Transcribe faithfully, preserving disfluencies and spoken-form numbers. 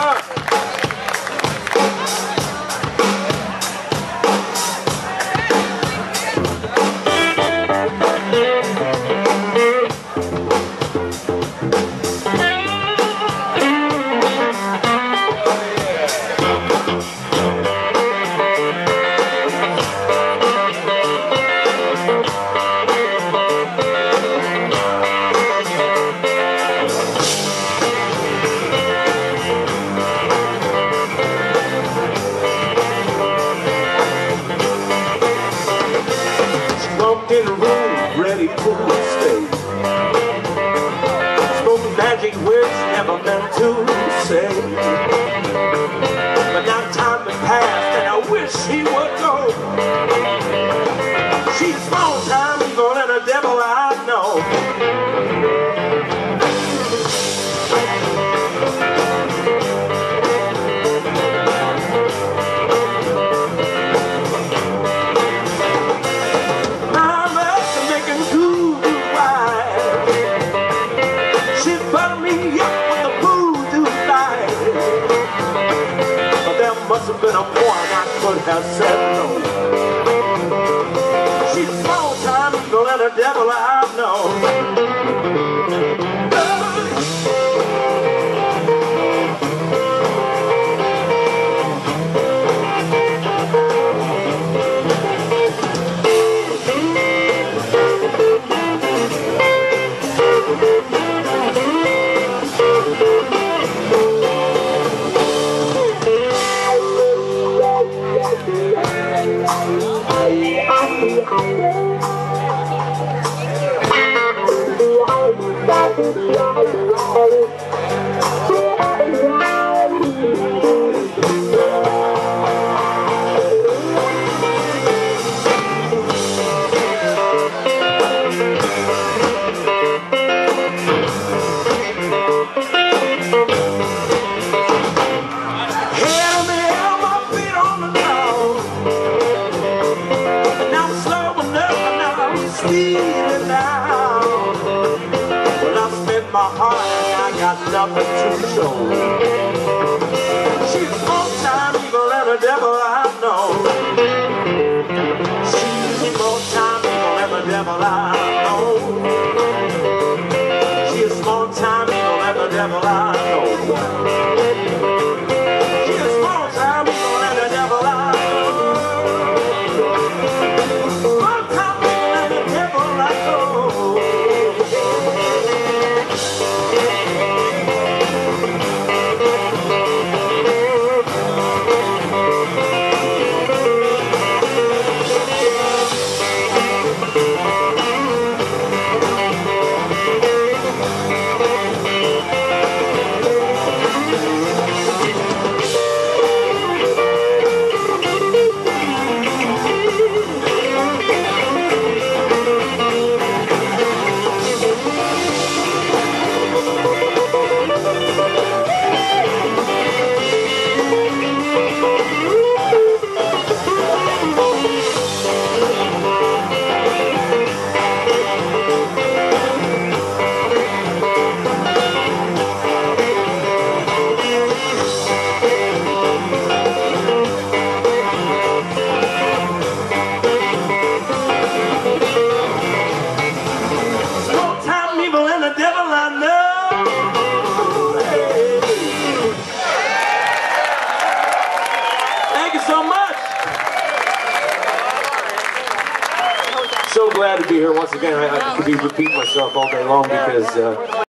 In the room, ready for the stage, spoken magic words never meant to say. But now time has passed and I wish she would go. She's small time evil and a devil I know. Must have been a point I could have said no. She's a small time evil and a devil I know. My heart and I got nothing to show. She's a small time evil and a devil I know. She's a small time evil and a devil I know. She's a small time evil and a devil I know. She's a small time evil and a devil I know. Small time evil and a devil I know. So glad to be here once again. I, I could be repeating myself all day long because uh,